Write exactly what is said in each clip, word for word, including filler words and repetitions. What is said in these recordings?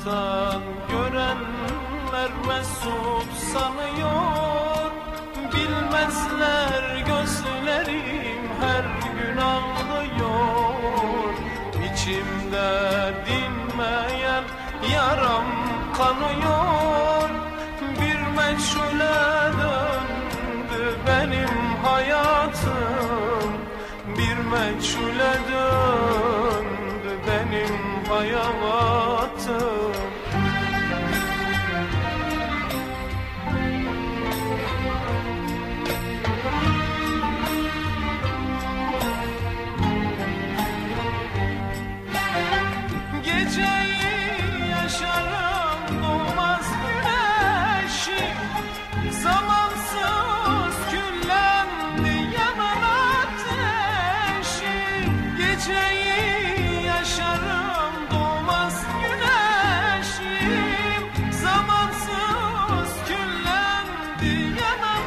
uzaktan görenler mesut sanıyor. Bilmezler gözlerim her gün ağlıyor. İçimde dinmeyen yaram kanıyor. Bir meçhule döndü benim hayatım. Bir meçhule döndü benim hayatım. Geceyi yaşarım doğmaz güneşi. Zamansız küllendi yanan ateşi. Geceyi yaşarım doğmaz güneşim. Zamansız küllendi yanan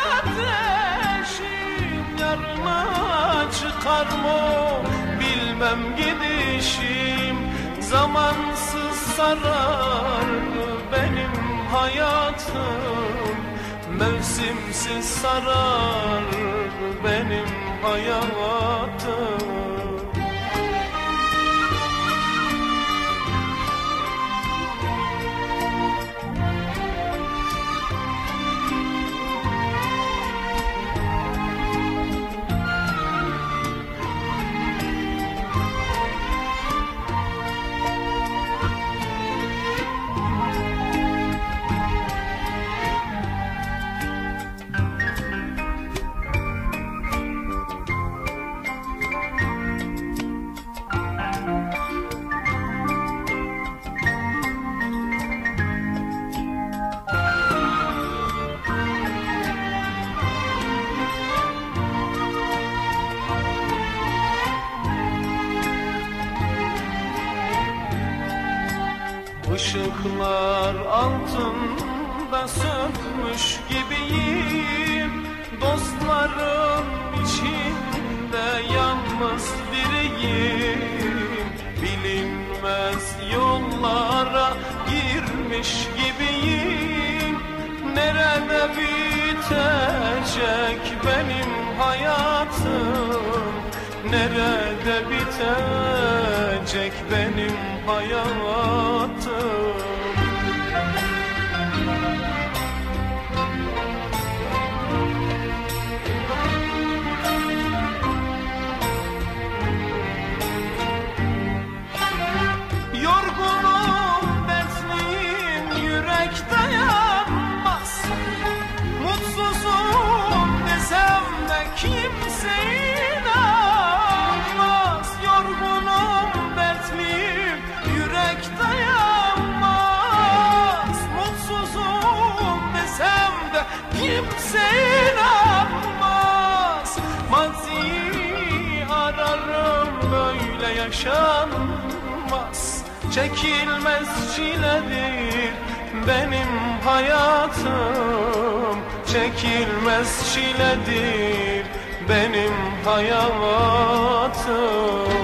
ateşim. Yarına çıkar mı bilmem gidişim. Zamansız sarar benim hayatım. Mevsimsiz sarar benim hayatım. Işıklar altında sönmüş gibiyim. Dostlarım içinde yalnız biriyim. Bilinmez yollara girmiş gibiyim. Nerede bitecek benim hayatım? Nerede bitecek benim hayatım? Yorgunum, dertliyim, yürek dayanmaz. Mutsuzum desem de kimse inanmaz. Yorgunum, dertliyim, yürek dayanmaz. Mutsuzum desem de kimse inanmaz. Maziyi ararım, böyle yaşanmaz. Çekilmez çiledir benim hayatım. Çekilmez çiledir benim hayatım.